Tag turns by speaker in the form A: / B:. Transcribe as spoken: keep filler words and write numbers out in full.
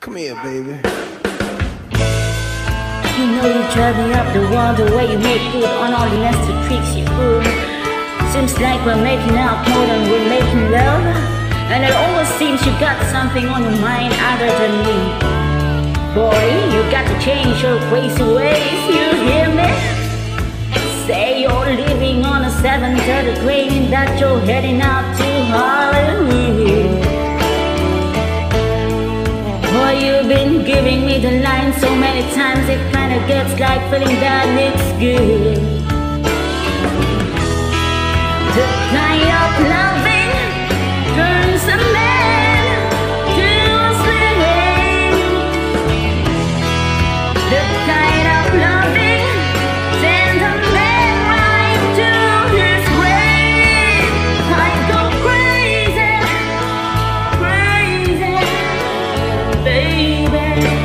A: Come here, baby.
B: You know you drive me up the wall, the way you make good on all the nasty tricks you pull. Seems like we're making out more than we're making love, and it always seems you got something on your mind other than me. Boy, you got to change your crazy ways, you hear me? Say you're living on a seven thirty train, that you're heading out to Hollywood. Boy, you've been giving me the line so many times, it kinda gets like feeling that it's good. The kind of loving turns a man to a slave. The kind of loving sends a man right to his grave. I go crazy, crazy, baby.